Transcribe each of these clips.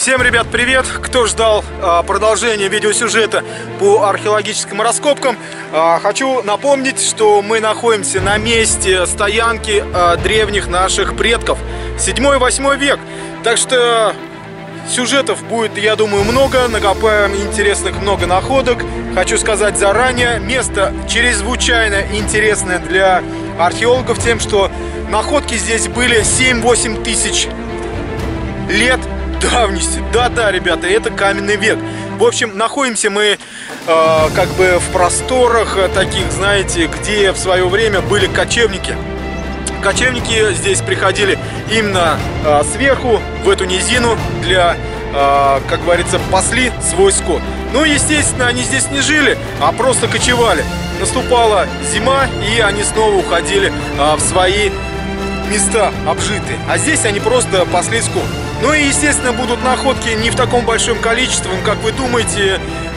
Всем, ребят, привет! Кто ждал продолжения видеосюжета по археологическим раскопкам, хочу напомнить, что мы находимся на месте стоянки древних наших предков, 7-8 век. Так что сюжетов будет, я думаю, много, накопаем интересных много находок. Хочу сказать заранее, место чрезвычайно интересное для археологов тем, что находки здесь были 7-8 тысяч лет давности. Да-да, ребята, это каменный век. В общем, находимся мы как бы в просторах таких, знаете, где в свое время были кочевники. Кочевники здесь приходили именно сверху, в эту низину, для, как говорится, пасли свой скот. Ну, естественно, они здесь не жили, а просто кочевали. Наступала зима, и они снова уходили в свои места обжитые. А здесь они просто пасли скот. Ну и, естественно, будут находки не в таком большом количестве, как вы думаете.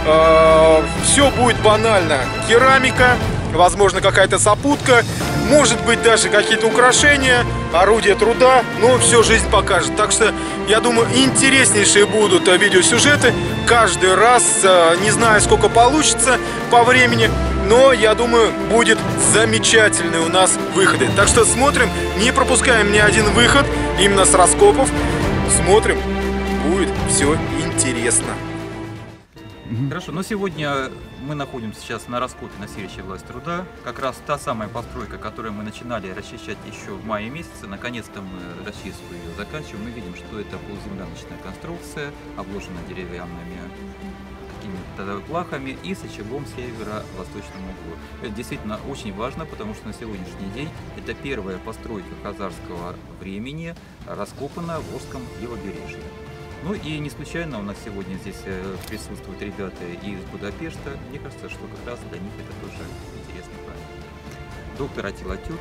Все будет банально. Керамика, возможно, какая-то сопутка, может быть, даже какие-то украшения, орудия труда. Но все жизнь покажет. Так что, я думаю, интереснейшие будут видеосюжеты. Каждый раз, не знаю, сколько получится по времени, но, я думаю, будет замечательный у нас выходы. Так что смотрим, не пропускаем ни один выход именно с раскопов. Смотрим, будет все интересно. Хорошо, но сегодня мы находимся сейчас на раскопе на селище Власть Труда. Как раз та самая постройка, которую мы начинали расчищать еще в мае месяце. Наконец-то мы расчистку ее заканчиваем. Мы видим, что это полуземляночная конструкция, обложена деревянными какими-то плахами и с очагом северо-восточному углу. Это действительно очень важно, потому что на сегодняшний день это первая постройка хазарского времени, раскопанная в Волжском левобережье. Ну и не случайно у нас сегодня здесь присутствуют ребята из Будапешта. Мне кажется, что как раз для них это тоже интересный памятник. Доктор Атила Тют.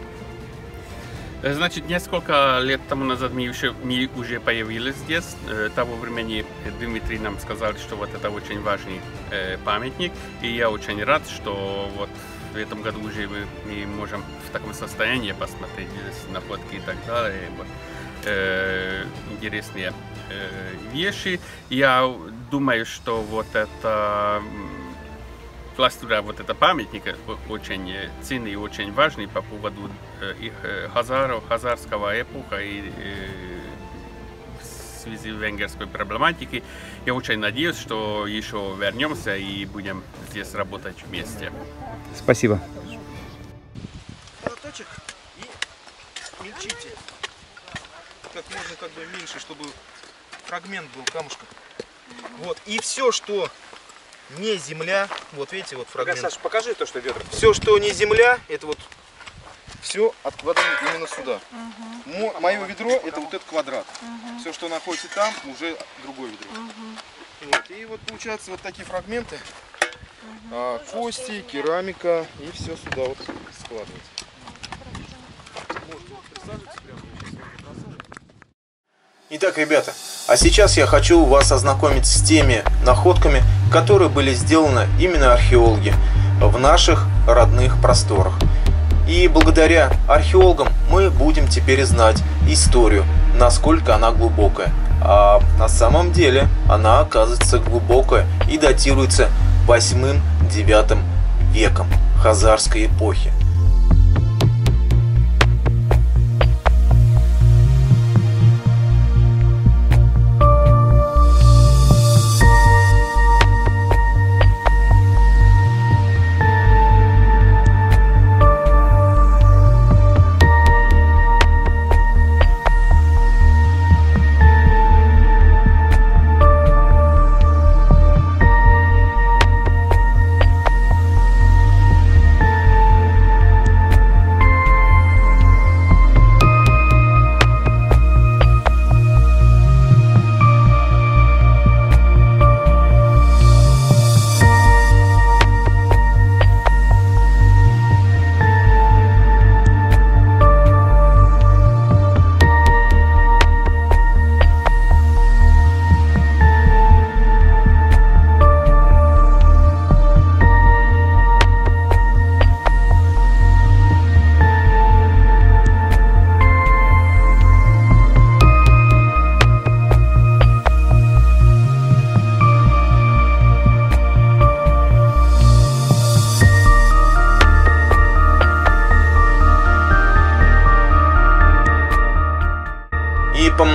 Значит, несколько лет тому назад мы уже появились здесь. Того времени Дмитрий нам сказал, что вот это очень важный памятник. И я очень рад, что вот в этом году уже мы можем в таком состоянии посмотреть находки и так далее. Вот, интересные вещи. Я думаю, что вот это Власть Труда, вот это памятник очень ценный и очень важный по поводу их хазаров, хазарского эпоха и в связи с венгерской проблематикой. Я очень надеюсь, что еще вернемся и будем здесь работать вместе. Спасибо. Молоточек и мельчите. Как можно как бы меньше, чтобы фрагмент был камушка. Вот. И все, что не земля, вот видите, вот фрагмент. Саша, покажи то, что ведра. Все, что не земля, это вот все откладываем именно сюда. Мое ведро это вот этот квадрат. Все, что находится там, уже другое ведро. Вот. И вот получается вот такие фрагменты. Кости, керамика, и все сюда вот складывается. Итак, ребята, а сейчас я хочу вас ознакомить с теми находками, которые были сделаны именно археологи в наших родных просторах. И благодаря археологам мы будем теперь знать историю, насколько она глубокая. А на самом деле она оказывается глубокая и датируется 8-9 веком хазарской эпохи.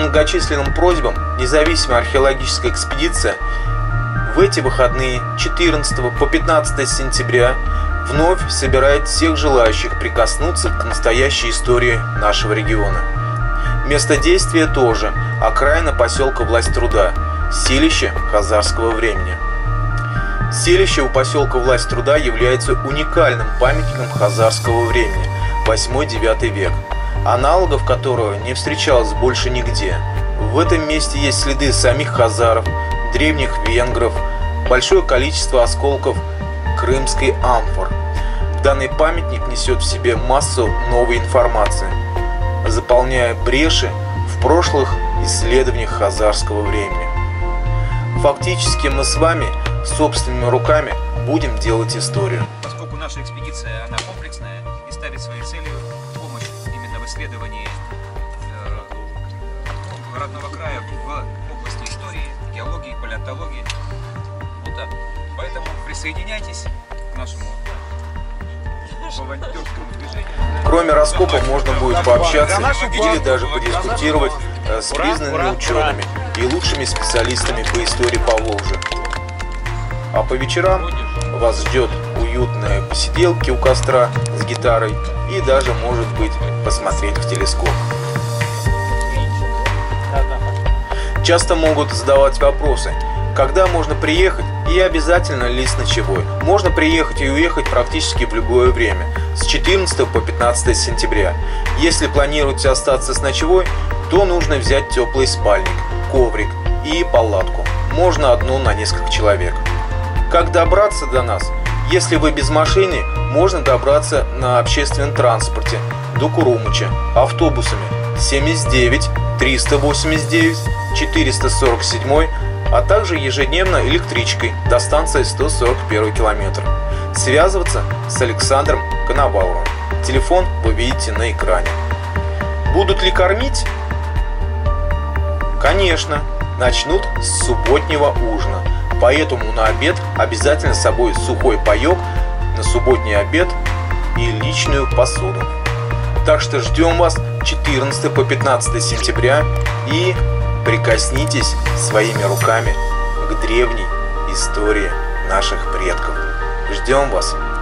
многочисленным просьбам независимая археологическая экспедиция в эти выходные 14 по 15 сентября вновь собирает всех желающих прикоснуться к настоящей истории нашего региона. Место действия тоже окраина поселка Власть Труда, селище хазарского времени. Селище у поселка Власть Труда является уникальным памятником хазарского времени 8-9 век, аналогов которого не встречалось больше нигде. В этом месте есть следы самих хазаров, древних венгров, большое количество осколков крымской амфор. Данный памятник несет в себе массу новой информации, заполняя бреши в прошлых исследованиях хазарского времени. Фактически мы с вами собственными руками будем делать историю. Поскольку наша экспедиция, она комплексная и ставит своей целью помощь именно в исследовании родного края в области истории, геологии, палеонтологии. Вот так. Поэтому присоединяйтесь к нашему волонтерскому движению. Кроме раскопа можно будет пообщаться или даже подискутировать с признанными учеными и лучшими специалистами по истории Поволжья. А по вечерам вас ждет уютные посиделки у костра с гитарой и даже, может быть, посмотреть в телескоп. Часто могут задавать вопросы, когда можно приехать и обязательно ли с ночевой. Можно приехать и уехать практически в любое время, с 14 по 15 сентября. Если планируете остаться с ночевой, то нужно взять теплый спальник, коврик и палатку. Можно одну на несколько человек. Как добраться до нас? Если вы без машины, можно добраться на общественном транспорте до Курумыча автобусами 79, 389, 447, а также ежедневно электричкой до станции 141 километр. Связываться с Александром Коноваловым. Телефон вы видите на экране. Будут ли кормить? Конечно, начнут с субботнего ужина. Поэтому на обед обязательно с собой сухой паёк на субботний обед и личную посуду. Так что ждем вас 14 по 15 сентября и прикоснитесь своими руками к древней истории наших предков. Ждем вас!